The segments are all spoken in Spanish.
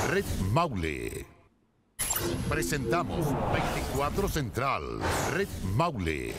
Red Maule. Presentamos 24 Central. Red Maule.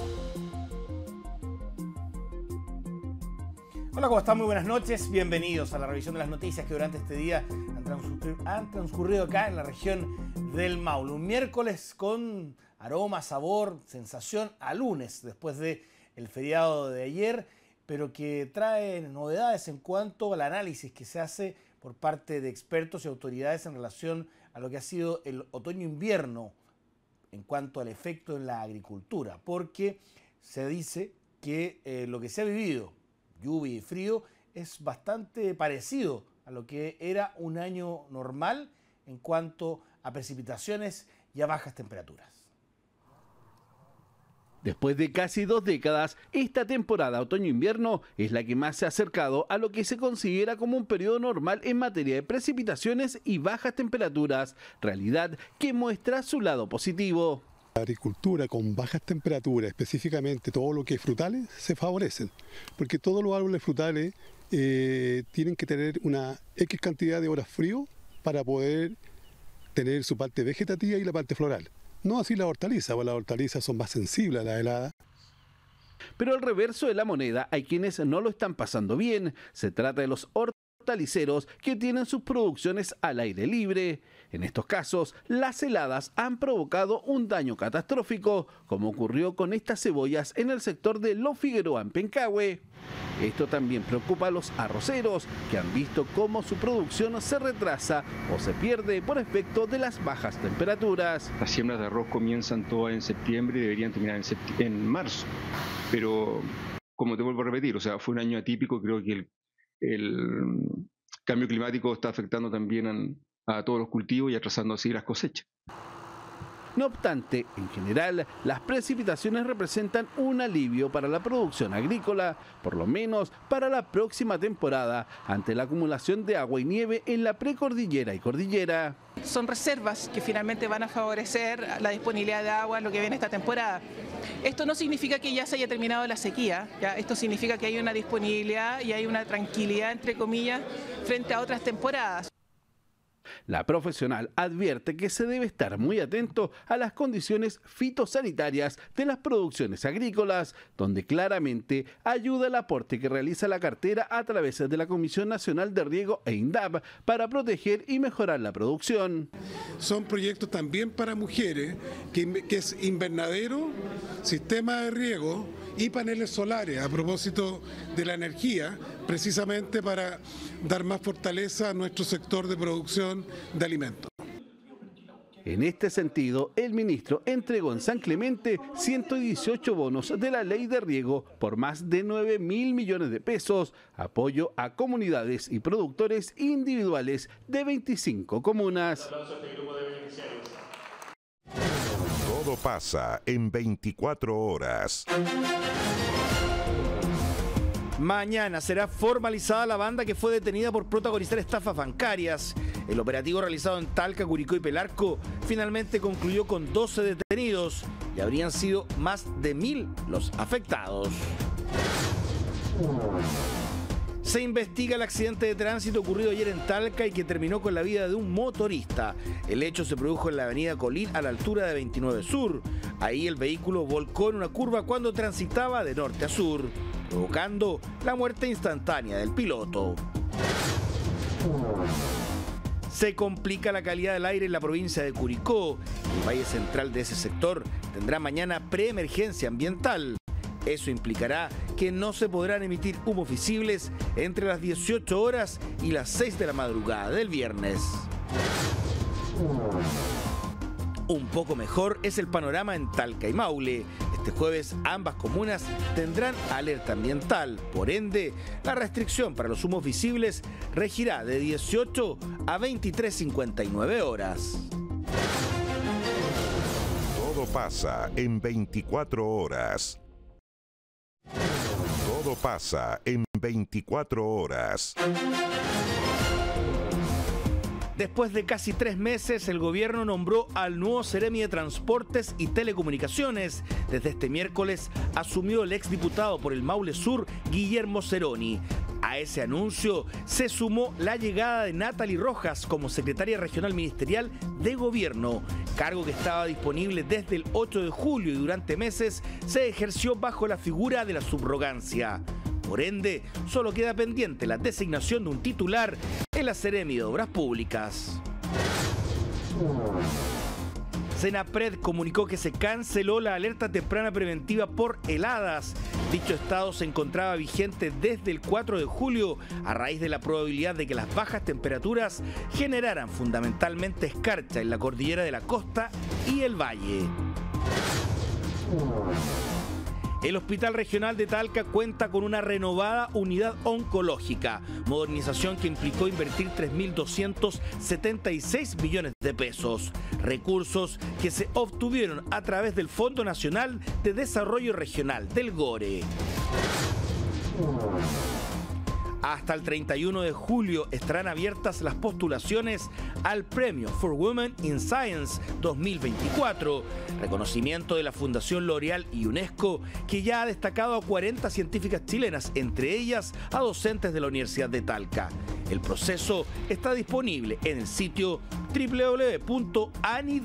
Hola, ¿cómo están? Muy buenas noches. Bienvenidos a la revisión de las noticias que durante este día han transcurrido acá en la región del Maule. Un miércoles con aroma, sabor, sensación a lunes, después del feriado de ayer, pero que trae novedades en cuanto al análisis que se hace por parte de expertos y autoridades en relación a lo que ha sido el otoño-invierno en cuanto al efecto en la agricultura, porque se dice que lo que se ha vivido, lluvia y frío, es bastante parecido a lo que era un año normal en cuanto a precipitaciones y a bajas temperaturas. Después de casi 2 décadas, esta temporada otoño-invierno es la que más se ha acercado a lo que se considera como un periodo normal en materia de precipitaciones y bajas temperaturas, realidad que muestra su lado positivo. La agricultura con bajas temperaturas, específicamente todo lo que es frutales, se favorecen, porque todos los árboles frutales tienen que tener una X cantidad de horas frío para poder tener su parte vegetativa y la parte floral. No así las hortalizas, porque las hortalizas son más sensibles a la helada. Pero al reverso de la moneda hay quienes no lo están pasando bien. Se trata de los hortaliceros que tienen sus producciones al aire libre. En estos casos, las heladas han provocado un daño catastrófico, como ocurrió con estas cebollas en el sector de Lo Figueroa en Pencahue. Esto también preocupa a los arroceros, que han visto cómo su producción se retrasa o se pierde por efecto de las bajas temperaturas. Las siembras de arroz comienzan todas en septiembre y deberían terminar en marzo. Pero, como te vuelvo a repetir, o sea, fue un año atípico. Creo que el cambio climático está afectando también a todos los cultivos y atrasando así las cosechas. No obstante, en general, las precipitaciones representan un alivio para la producción agrícola, por lo menos para la próxima temporada, ante la acumulación de agua y nieve en la precordillera y cordillera. Son reservas que finalmente van a favorecer la disponibilidad de agua en lo que viene esta temporada. Esto no significa que ya se haya terminado la sequía, ¿ya? Esto significa que hay una disponibilidad y hay una tranquilidad, entre comillas, frente a otras temporadas. La profesional advierte que se debe estar muy atento a las condiciones fitosanitarias de las producciones agrícolas, donde claramente ayuda el aporte que realiza la cartera a través de la Comisión Nacional de Riego e INDAP para proteger y mejorar la producción. Son proyectos también para mujeres, que es invernadero, sistema de riego y paneles solares, a propósito de la energía, precisamente para dar más fortaleza a nuestro sector de producción de alimentos. En este sentido, el ministro entregó en San Clemente 118 bonos de la ley de riego por más de 9.000 millones de pesos, apoyo a comunidades y productores individuales de 25 comunas. Todo pasa en 24 horas. Mañana será formalizada la banda que fue detenida por protagonizar estafas bancarias. El operativo realizado en Talca, Curicó y Pelarco finalmente concluyó con 12 detenidos y habrían sido más de 1.000 los afectados. Se investiga el accidente de tránsito ocurrido ayer en Talca y que terminó con la vida de un motorista. El hecho se produjo en la avenida Colín a la altura de 29 Sur. Ahí el vehículo volcó en una curva cuando transitaba de norte a sur, provocando la muerte instantánea del piloto. Se complica la calidad del aire en la provincia de Curicó. El valle central de ese sector tendrá mañana preemergencia ambiental. Eso implicará que no se podrán emitir humos visibles entre las 18 horas y las 6 de la madrugada del viernes. Un poco mejor es el panorama en Talca y Maule. Este jueves ambas comunas tendrán alerta ambiental. Por ende, la restricción para los humos visibles regirá de 18 a 23:59 horas. Todo pasa en 24 horas. Todo pasa en 24 horas. Después de casi 3 meses, el gobierno nombró al nuevo Seremi de Transportes y Telecomunicaciones. Desde este miércoles asumió el exdiputado por el Maule Sur, Guillermo Ceroni. A ese anuncio se sumó la llegada de Natalie Rojas como secretaria regional ministerial de Gobierno, cargo que estaba disponible desde el 8 de julio y durante meses se ejerció bajo la figura de la subrogancia. Por ende, solo queda pendiente la designación de un titular en la Seremi de Obras Públicas. Senapred comunicó que se canceló la alerta temprana preventiva por heladas. Dicho estado se encontraba vigente desde el 4 de julio a raíz de la probabilidad de que las bajas temperaturas generaran fundamentalmente escarcha en la cordillera de la costa y el valle. El Hospital Regional de Talca cuenta con una renovada unidad oncológica, modernización que implicó invertir 3.276 millones de pesos, recursos que se obtuvieron a través del Fondo Nacional de Desarrollo Regional, del GORE. Hasta el 31 de julio estarán abiertas las postulaciones al Premio for Women in Science 2024, reconocimiento de la Fundación L'Oréal y UNESCO, que ya ha destacado a 40 científicas chilenas, entre ellas a docentes de la Universidad de Talca. El proceso está disponible en el sitio www.anid.cl.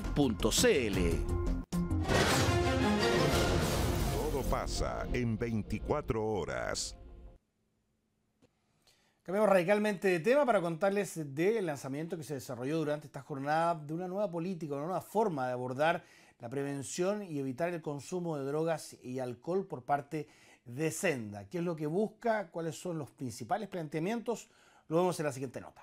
Todo pasa en 24 horas. Cambiamos radicalmente de tema para contarles del lanzamiento que se desarrolló durante esta jornada de una nueva política, una nueva forma de abordar la prevención y evitar el consumo de drogas y alcohol por parte de Senda. ¿Qué es lo que busca? ¿Cuáles son los principales planteamientos? Lo vemos en la siguiente nota.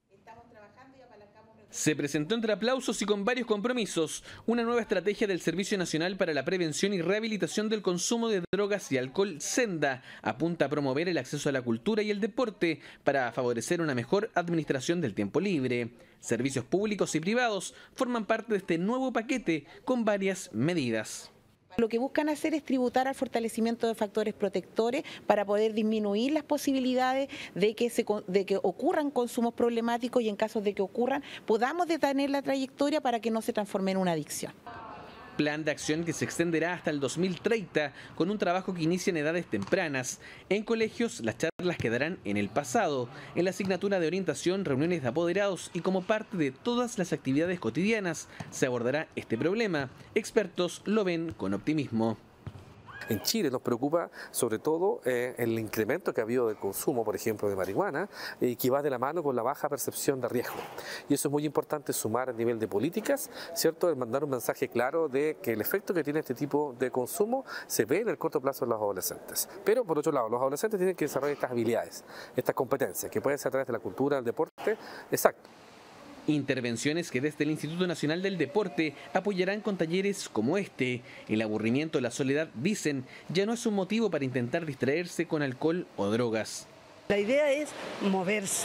Se presentó entre aplausos y con varios compromisos una nueva estrategia del Servicio Nacional para la Prevención y Rehabilitación del Consumo de Drogas y Alcohol, Senda. Apunta a promover el acceso a la cultura y el deporte para favorecer una mejor administración del tiempo libre. Servicios públicos y privados forman parte de este nuevo paquete con varias medidas. Lo que buscan hacer es tributar al fortalecimiento de factores protectores para poder disminuir las posibilidades de que ocurran consumos problemáticos y en casos de que ocurran podamos detener la trayectoria para que no se transforme en una adicción. Plan de acción que se extenderá hasta el 2030 con un trabajo que inicia en edades tempranas. En colegios las charlas quedarán en el pasado, en la asignatura de orientación, reuniones de apoderados y como parte de todas las actividades cotidianas se abordará este problema. Expertos lo ven con optimismo. En Chile nos preocupa sobre todo el incremento que ha habido del consumo, por ejemplo, de marihuana, que va de la mano con la baja percepción de riesgo. Y eso es muy importante sumar a nivel de políticas, ¿cierto? El mandar un mensaje claro de que el efecto que tiene este tipo de consumo se ve en el corto plazo en los adolescentes. Pero, por otro lado, los adolescentes tienen que desarrollar estas habilidades, estas competencias, que pueden ser a través de la cultura, del deporte. Exacto. Intervenciones que desde el Instituto Nacional del Deporte apoyarán con talleres como este. El aburrimiento o la soledad, dicen, ya no es un motivo para intentar distraerse con alcohol o drogas. La idea es moverse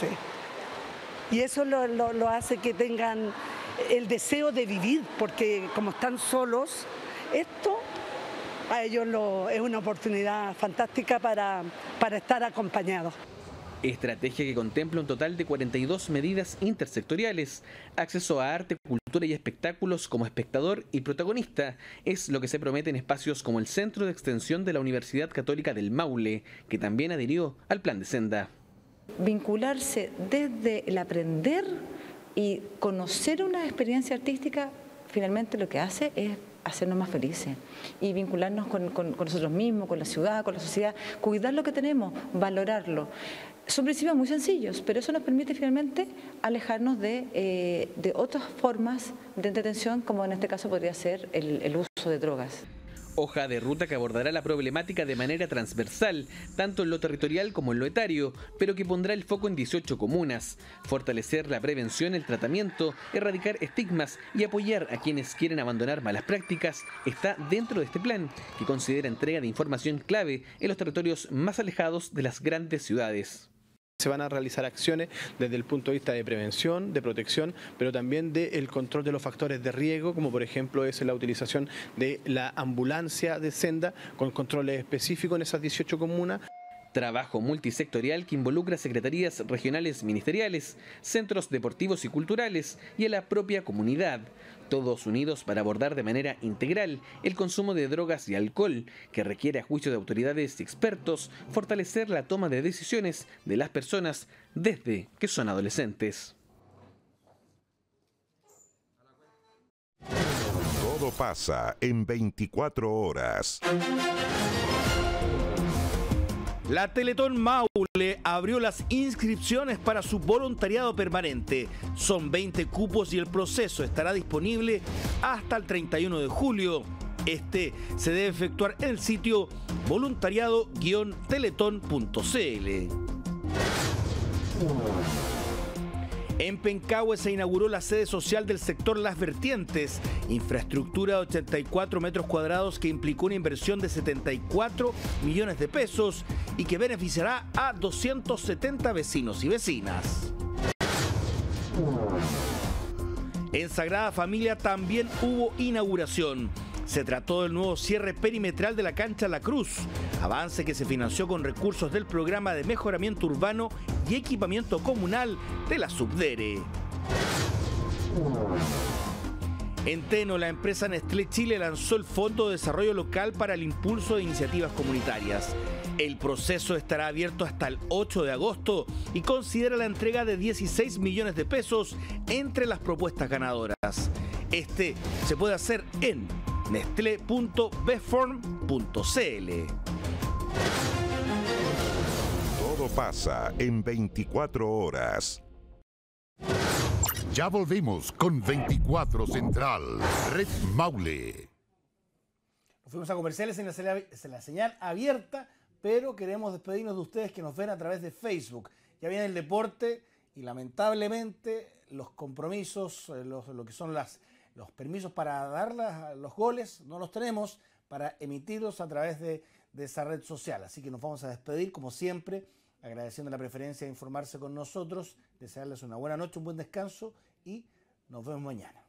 y eso lo hace que tengan el deseo de vivir, porque como están solos, esto a ellos es una oportunidad fantástica para estar acompañados. Estrategia que contempla un total de 42 medidas intersectoriales. Acceso a arte, cultura y espectáculos como espectador y protagonista es lo que se promete en espacios como el Centro de Extensión de la Universidad Católica del Maule, que también adhirió al plan de Senda. Vincularse desde el aprender y conocer una experiencia artística, finalmente lo que hace es hacernos más felices y vincularnos con nosotros mismos, con la ciudad, con la sociedad, cuidar lo que tenemos, valorarlo. Son principios muy sencillos, pero eso nos permite finalmente alejarnos de otras formas de entretención, como en este caso podría ser el uso de drogas. Hoja de ruta que abordará la problemática de manera transversal, tanto en lo territorial como en lo etario, pero que pondrá el foco en 18 comunas. Fortalecer la prevención, el tratamiento, erradicar estigmas y apoyar a quienes quieren abandonar malas prácticas está dentro de este plan, que considera entrega de información clave en los territorios más alejados de las grandes ciudades. Se van a realizar acciones desde el punto de vista de prevención, de protección, pero también del control de los factores de riesgo, como por ejemplo es la utilización de la ambulancia de Senda con controles específicos en esas 18 comunas. Trabajo multisectorial que involucra secretarías regionales ministeriales, centros deportivos y culturales y a la propia comunidad, todos unidos para abordar de manera integral el consumo de drogas y alcohol, que requiere a juicio de autoridades y expertos fortalecer la toma de decisiones de las personas desde que son adolescentes. Todo pasa en 24 horas. La Teletón Maule abrió las inscripciones para su voluntariado permanente. Son 20 cupos y el proceso estará disponible hasta el 31 de julio. Este se debe efectuar en el sitio voluntariado-teletón.cl. En Pencahue se inauguró la sede social del sector Las Vertientes, infraestructura de 84 metros cuadrados que implicó una inversión de 74 millones de pesos y que beneficiará a 270 vecinos y vecinas. En Sagrada Familia también hubo inauguración. Se trató del nuevo cierre perimetral de la cancha La Cruz, avance que se financió con recursos del programa de mejoramiento urbano y equipamiento comunal de la Subdere. En Teno, la empresa Nestlé Chile lanzó el Fondo de Desarrollo Local para el impulso de iniciativas comunitarias. El proceso estará abierto hasta el 8 de agosto y considera la entrega de 16 millones de pesos entre las propuestas ganadoras. Este se puede hacer en nestle.beform.cl. Todo pasa en 24 horas. Ya volvemos con 24 Central, Red Maule. Nos fuimos a comerciales en la señal abierta, pero queremos despedirnos de ustedes que nos ven a través de Facebook. Ya viene el deporte y lamentablemente los compromisos, lo que son los permisos para dar los goles, no los tenemos para emitirlos a través de esa red social. Así que nos vamos a despedir, como siempre, agradeciendo la preferencia de informarse con nosotros, desearles una buena noche, un buen descanso y nos vemos mañana.